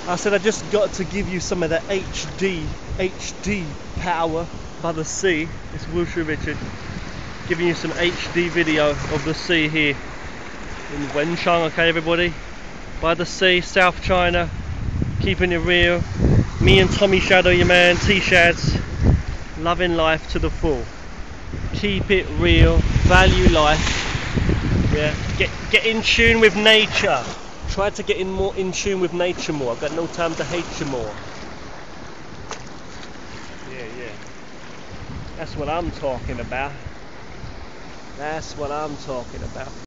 I said I just got to give you some of that HD power by the sea. It's wushurichard giving you some HD video of the sea here in Wenchang, okay everybody? By the sea, South China, keeping it real. Me and T-Shadz, your man, T-Shadz, loving life to the full. Keep it real, value life. Yeah, get in tune with nature. Try to get more in tune with nature more. I've got no time to hate you more. Yeah. That's what I'm talking about. That's what I'm talking about.